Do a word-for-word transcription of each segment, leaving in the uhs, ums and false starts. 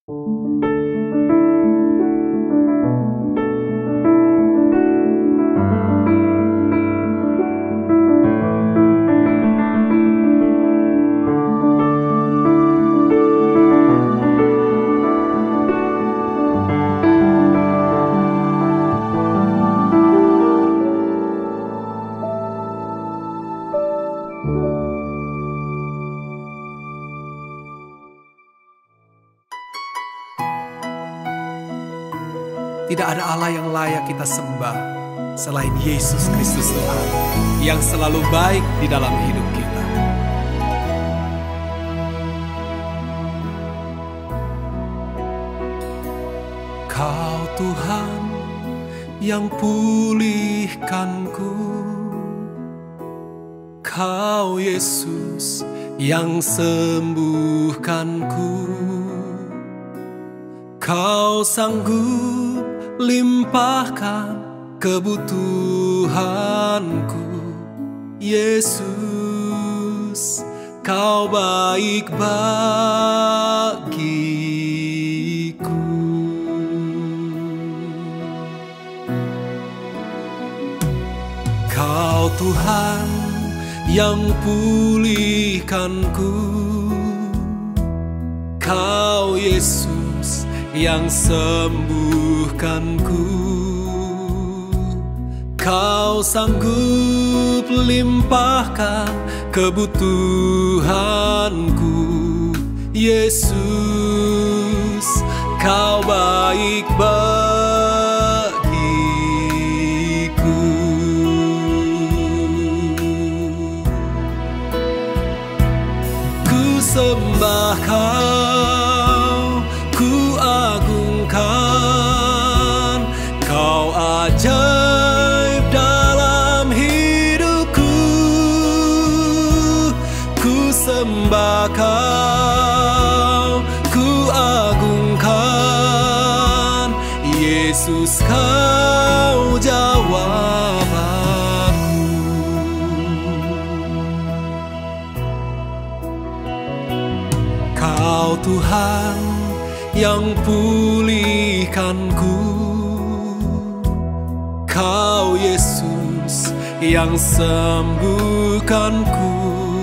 Tidak ada Allah yang layak kita sembah selain Yesus Kristus Tuhan yang selalu baik di dalam hidup kita. Kau Tuhan yang pulihkanku, Kau Yesus yang sembuhkanku, Kau sanggup limpahkan kebutuhanku. Yesus, Kau baik bagiku. Kau Tuhan yang pulihkanku, Kau Yesus yang sembuhkanku, Kau sanggup limpahkan kebutuhanku. Yesus, Kau baik bagiku. Ku sembah Kau, ku agungkan, Kau ajaib dalam hidupku. Ku sembah Kau, ku agungkan, Yesus, Kau jawab aku. Kau Tuhan yang pulihkanku, Kau Yesus yang sembuhkanku,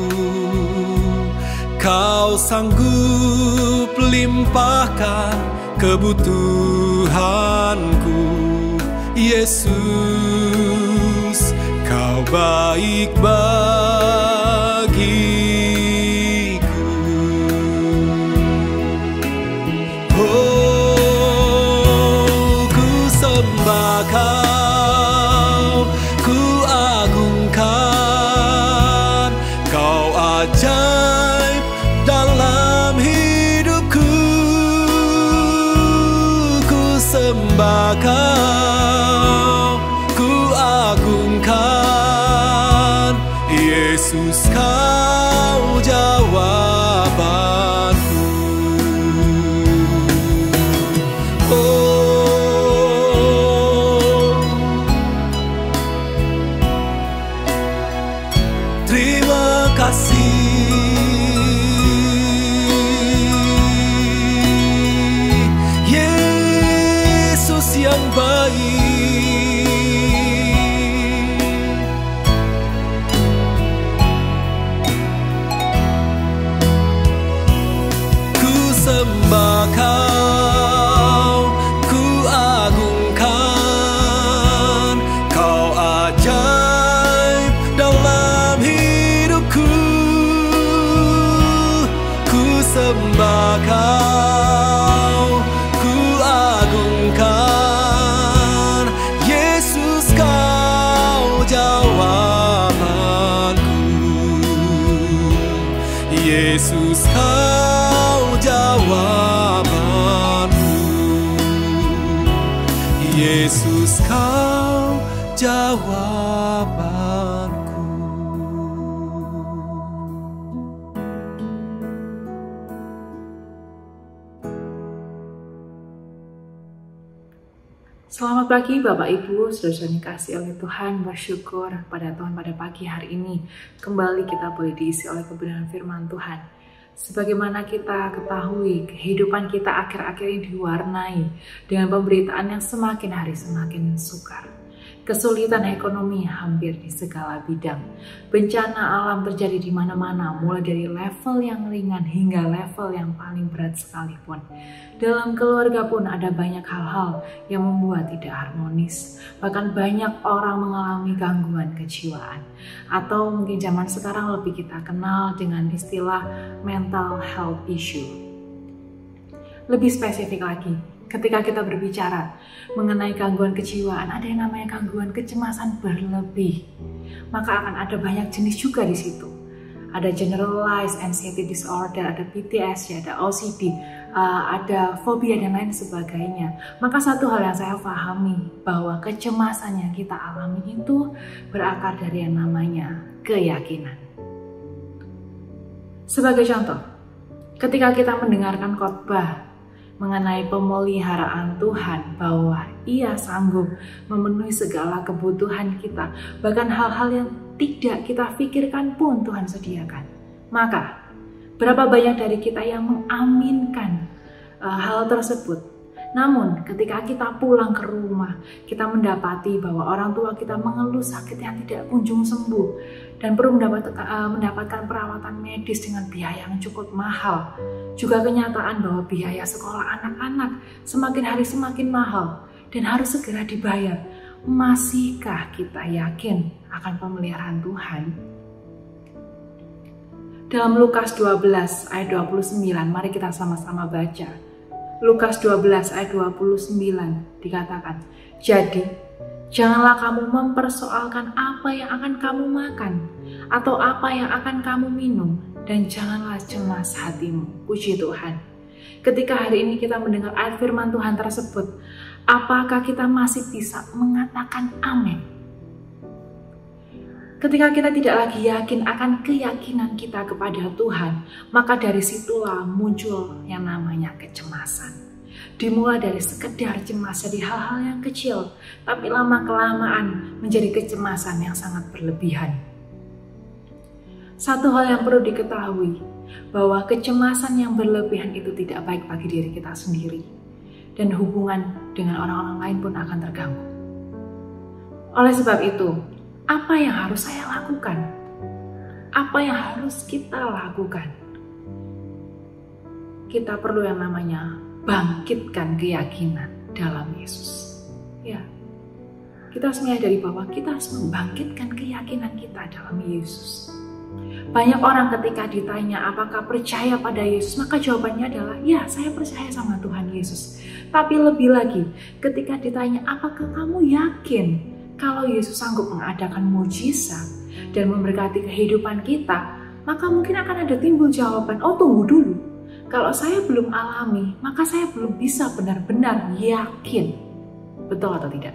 Kau sanggup limpahkan kebutuhanku. Yesus, Kau baik bagiku. Oh, ku sembah Kau, ku agungkan, Kau ajaib dalam hidupku. Ku sembah Kau, ku agungkan, Yesus, Kau jawab aku. Oh, terima kasih Yesus yang baik. Ku sembah Kau, ku agungkan, Kau ajaib dalam hidupku. Ku sembah Kau, ku agungkan, Yesus, Kau jawab aku. Yesus, Kau jawab aku. Yesus, Kau jawab aku. Selamat pagi Bapak Ibu, saudara yang dikasihi oleh Tuhan. Bersyukur pada Tuhan pada pagi hari ini kembali kita boleh diisi oleh kebenaran firman Tuhan. Sebagaimana kita ketahui, kehidupan kita akhir-akhir ini diwarnai dengan pemberitaan yang semakin hari semakin sukar. Kesulitan ekonomi hampir di segala bidang. Bencana alam terjadi di mana-mana, mulai dari level yang ringan hingga level yang paling berat sekalipun. Dalam keluarga pun ada banyak hal-hal yang membuat tidak harmonis. Bahkan banyak orang mengalami gangguan kejiwaan. Atau mungkin zaman sekarang lebih kita kenal dengan istilah mental health issue. Lebih spesifik lagi, ketika kita berbicara mengenai gangguan kejiwaan, ada yang namanya gangguan kecemasan berlebih. Maka akan ada banyak jenis juga di situ. Ada generalized anxiety disorder, ada P T S D, ada O C D, uh, ada fobia dan lain sebagainya. Maka satu hal yang saya pahami bahwa kecemasan yang kita alami itu berakar dari yang namanya keyakinan. Sebagai contoh, ketika kita mendengarkan khotbah mengenai pemeliharaan Tuhan, bahwa Ia sanggup memenuhi segala kebutuhan kita, bahkan hal-hal yang tidak kita pikirkan pun Tuhan sediakan. Maka, berapa banyak dari kita yang mengaminkan uh, hal tersebut? Namun, ketika kita pulang ke rumah, kita mendapati bahwa orang tua kita mengeluh sakit yang tidak kunjung sembuh dan perlu mendapat, uh, mendapatkan perawatan medis dengan biaya yang cukup mahal. Juga kenyataan bahwa biaya sekolah anak-anak semakin hari semakin mahal dan harus segera dibayar. Masihkah kita yakin akan pemeliharaan Tuhan? Dalam Lukas dua belas ayat dua puluh sembilan, mari kita sama-sama baca. Lukas dua belas ayat dua puluh sembilan dikatakan, "Jadi, janganlah kamu mempersoalkan apa yang akan kamu makan atau apa yang akan kamu minum, dan janganlah cemas hatimu." Puji Tuhan. Ketika hari ini kita mendengar ayat firman Tuhan tersebut, apakah kita masih bisa mengatakan amin? Ketika kita tidak lagi yakin akan keyakinan kita kepada Tuhan, maka dari situlah muncul yang namanya kecemasan. Dimulai dari sekedar cemas dari hal-hal yang kecil, tapi lama-kelamaan menjadi kecemasan yang sangat berlebihan. Satu hal yang perlu diketahui, bahwa kecemasan yang berlebihan itu tidak baik bagi diri kita sendiri, dan hubungan dengan orang-orang lain pun akan terganggu. Oleh sebab itu, apa yang harus saya lakukan? Apa yang harus kita lakukan? Kita perlu yang namanya bangkitkan keyakinan dalam Yesus. Ya, kita harus menyadari bahwa kita harus membangkitkan keyakinan kita dalam Yesus. Banyak orang ketika ditanya apakah percaya pada Yesus, maka jawabannya adalah ya, saya percaya sama Tuhan Yesus. Tapi lebih lagi, ketika ditanya apakah kamu yakin kalau Yesus sanggup mengadakan mujizat dan memberkati kehidupan kita, maka mungkin akan ada timbul jawaban, oh tunggu dulu, kalau saya belum alami, maka saya belum bisa benar-benar yakin. Betul atau tidak?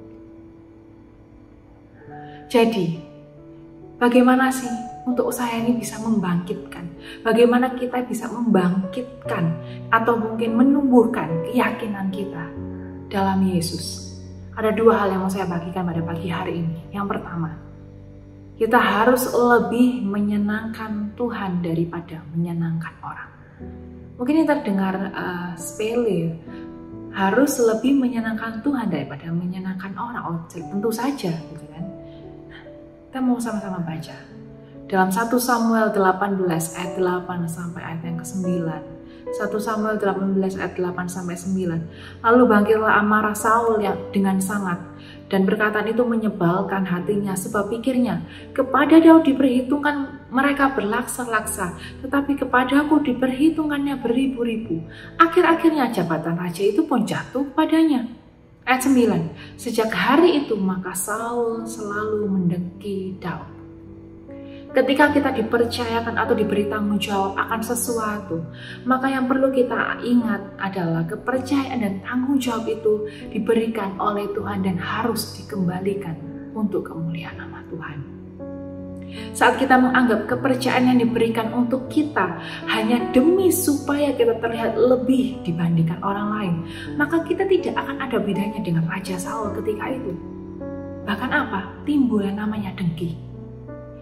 Jadi, bagaimana sih untuk usaha ini bisa membangkitkan? Bagaimana kita bisa membangkitkan atau mungkin menumbuhkan keyakinan kita dalam Yesus? Ada dua hal yang mau saya bagikan pada pagi hari ini. Yang pertama, kita harus lebih menyenangkan Tuhan daripada menyenangkan orang. Mungkin ini terdengar uh, sepele, harus lebih menyenangkan Tuhan daripada menyenangkan orang. Oh, tentu saja, gitu kan? Kita mau sama-sama baca. Dalam satu Samuel delapan belas ayat delapan sampai ayat yang kesembilan. satu Samuel delapan belas ayat delapan sampai sembilan. Lalu bangkitlah amarah Saul yang dengan sangat, dan perkataan itu menyebalkan hatinya, sebab pikirnya, kepada Daud diperhitungkan mereka berlaksa-laksa, tetapi kepadaku diperhitungannya beribu-ribu. Akhir-akhirnya jabatan raja itu pun jatuh padanya. Ayat sembilan. Sejak hari itu maka Saul selalu mendengki Daud. Ketika kita dipercayakan atau diberi tanggung jawab akan sesuatu, maka yang perlu kita ingat adalah kepercayaan dan tanggung jawab itu diberikan oleh Tuhan dan harus dikembalikan untuk kemuliaan nama Tuhan. Saat kita menganggap kepercayaan yang diberikan untuk kita hanya demi supaya kita terlihat lebih dibandingkan orang lain, maka kita tidak akan ada bedanya dengan Raja Saul ketika itu. Bahkan apa? Timbul yang namanya dengki.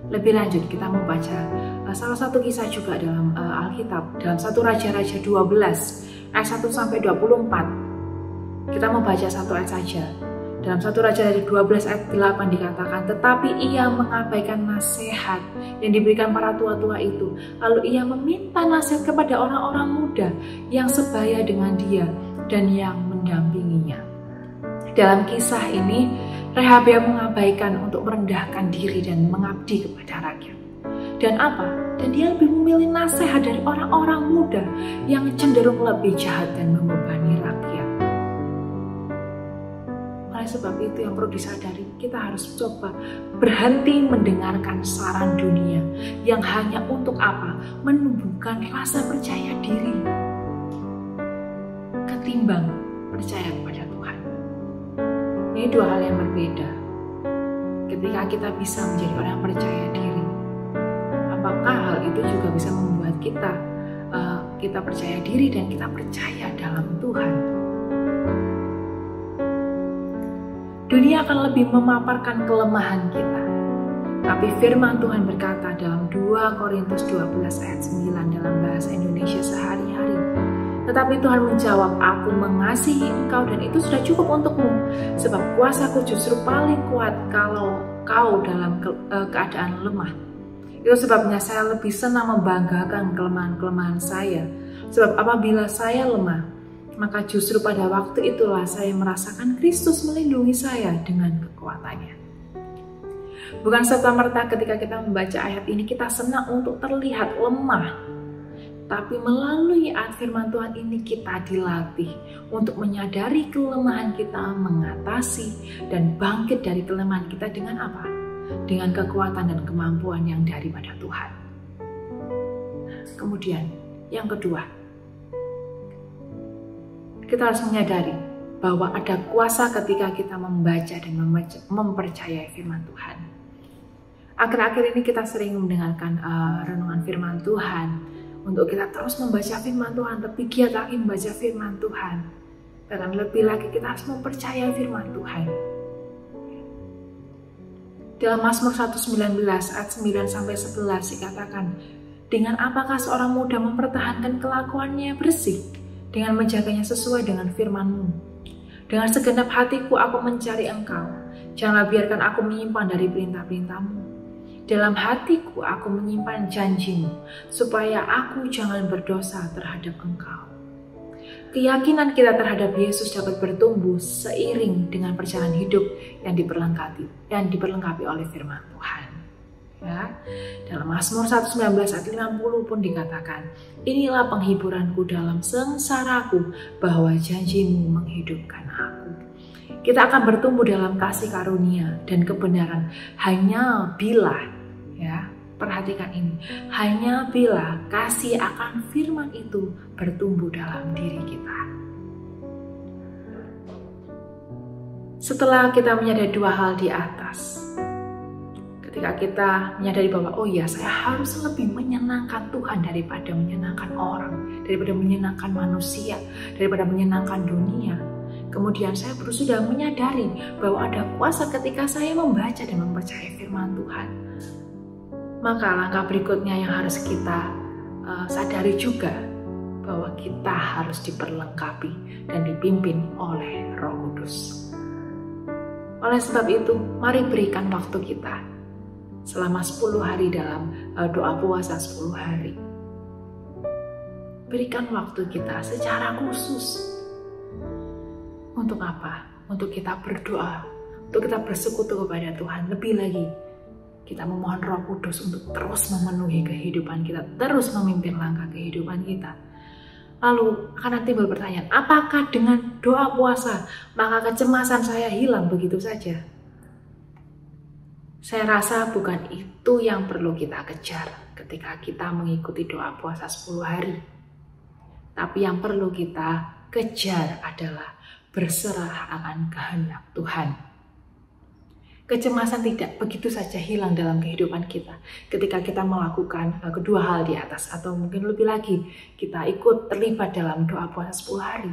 Lebih lanjut kita membaca uh, salah satu kisah juga dalam uh, Alkitab, dalam satu Raja-Raja dua belas ayat satu sampai dua puluh empat. Kita membaca satu ayat saja. Dalam satu Raja-Raja dua belas ayat delapan dikatakan, tetapi ia mengabaikan nasihat yang diberikan para tua-tua itu. Lalu ia meminta nasihat kepada orang-orang muda yang sebaya dengan dia dan yang mendampinginya. Dalam kisah ini, Rehabeam mengabaikan untuk merendahkan diri dan mengabdi kepada rakyat. Dan apa? Dan dia lebih memilih nasihat dari orang-orang muda yang cenderung lebih jahat dan membebani rakyat. Oleh sebab itu yang perlu disadari, kita harus coba berhenti mendengarkan saran dunia yang hanya untuk apa? Menumbuhkan rasa percaya diri ketimbang percaya kepada Tuhan. Ini dua hal yang berbeda. Ketika kita bisa menjadi orang yang percaya diri, apakah hal itu juga bisa membuat kita uh, kita percaya diri dan kita percaya dalam Tuhan? Dunia akan lebih memaparkan kelemahan kita. Tapi firman Tuhan berkata dalam dua Korintus dua belas ayat sembilan dalam bahasa Indonesia sehari-hari. Tetapi Tuhan menjawab, aku mengasihi engkau dan itu sudah cukup untukmu. Sebab kuasaku justru paling kuat kalau kau dalam ke, uh, keadaan lemah. Itu sebabnya saya lebih senang membanggakan kelemahan-kelemahan saya. Sebab apabila saya lemah, maka justru pada waktu itulah saya merasakan Kristus melindungi saya dengan kekuatannya. Bukan serta-merta ketika kita membaca ayat ini kita senang untuk terlihat lemah. Tapi melalui ayat firman Tuhan ini kita dilatih untuk menyadari kelemahan kita, mengatasi dan bangkit dari kelemahan kita dengan apa? Dengan kekuatan dan kemampuan yang daripada Tuhan. Kemudian yang kedua, kita harus menyadari bahwa ada kuasa ketika kita membaca dan membaca, mempercayai firman Tuhan. Akhir-akhir ini kita sering mendengarkan uh, renungan firman Tuhan untuk kita terus membaca firman Tuhan, tapi giat lagi membaca firman Tuhan. Dan lebih lagi kita harus mempercayai firman Tuhan. Dalam Mazmur seratus sembilan belas ayat sembilan sampai sebelas dikatakan, dengan apakah seorang muda mempertahankan kelakuannya bersih? Dengan menjaganya sesuai dengan firman-Mu. Dengan segenap hatiku aku mencari Engkau. Janganlah biarkan aku menyimpan dari perintah-perintah-Mu. Dalam hatiku aku menyimpan janji-Mu, supaya aku jangan berdosa terhadap Engkau. Keyakinan kita terhadap Yesus dapat bertumbuh seiring dengan perjalanan hidup yang diperlengkapi, yang diperlengkapi oleh firman Tuhan. Ya, dalam Mazmur seratus sembilan belas ayat lima puluh pun dikatakan, inilah penghiburanku dalam sengsaraku, bahwa janji-Mu menghidupkan aku. Kita akan bertumbuh dalam kasih karunia dan kebenaran hanya bila, ya, perhatikan ini, hanya bila kasih akan firman itu bertumbuh dalam diri kita. Setelah kita menyadari dua hal di atas, ketika kita menyadari bahwa oh ya, saya harus lebih menyenangkan Tuhan daripada menyenangkan orang, daripada menyenangkan manusia, daripada menyenangkan dunia. Kemudian saya perlu sudah menyadari bahwa ada kuasa ketika saya membaca dan mempercayai firman Tuhan. Maka langkah berikutnya yang harus kita uh, sadari juga bahwa kita harus diperlengkapi dan dipimpin oleh Roh Kudus. Oleh sebab itu, mari berikan waktu kita selama sepuluh hari dalam uh, doa puasa sepuluh hari. Berikan waktu kita secara khusus. Untuk apa? Untuk kita berdoa, untuk kita bersekutu kepada Tuhan. Lebih lagi, kita memohon Roh Kudus untuk terus memenuhi kehidupan kita, terus memimpin langkah kehidupan kita. Lalu akan timbul pertanyaan, apakah dengan doa puasa maka kecemasan saya hilang begitu saja? Saya rasa bukan itu yang perlu kita kejar ketika kita mengikuti doa puasa sepuluh hari. Tapi yang perlu kita kejar adalah berserah akan kehendak Tuhan. Kecemasan tidak begitu saja hilang dalam kehidupan kita ketika kita melakukan kedua hal di atas, atau mungkin lebih lagi kita ikut terlibat dalam doa puasa sepuluh hari.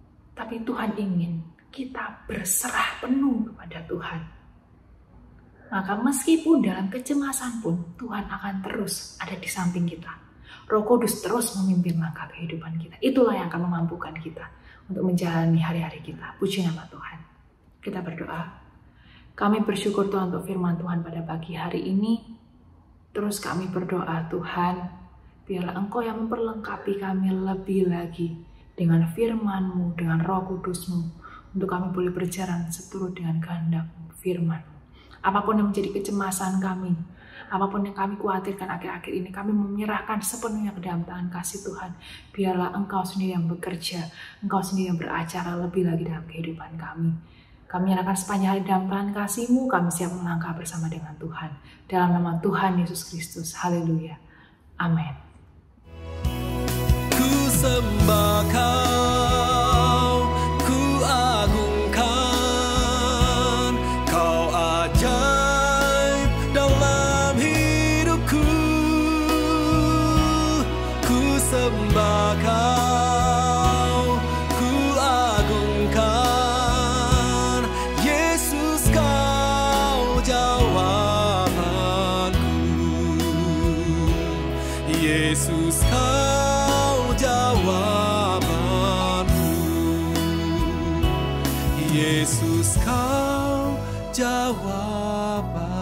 Tapi Tuhan ingin kita berserah penuh kepada Tuhan. maka meskipun dalam kecemasan pun Tuhan akan terus ada di samping kita. Roh Kudus terus memimpin langkah kehidupan kita. Itulah yang akan memampukan kita untuk menjalani hari-hari kita. Puji nama Tuhan. Kita berdoa. Kami bersyukur Tuhan untuk firman Tuhan pada pagi hari ini. Terus kami berdoa, Tuhan, biarlah Engkau yang memperlengkapi kami lebih lagi dengan firman-Mu, dengan Roh Kudus-Mu, untuk kami boleh berjalan seturut dengan kehendak firman-Mu. Apapun yang menjadi kecemasan kami, apapun yang kami khawatirkan akhir-akhir ini, kami menyerahkan sepenuhnya ke dalam tangan kasih Tuhan. Biarlah Engkau sendiri yang bekerja, Engkau sendiri yang beracara lebih lagi dalam kehidupan kami. Kami menyerahkan sepanjang hari dalam tangan kasih-Mu, kami siap melangkah bersama dengan Tuhan. Dalam nama Tuhan Yesus Kristus, haleluya. Amin. Ku sembah Kau, ku agungkan, Kau ajaib dalam hidupku. Ku sembah Kau, ku agungkan, Yesus Kau jawabanku. Yesus Kau jawabanku. Yesus Kau jawabanku.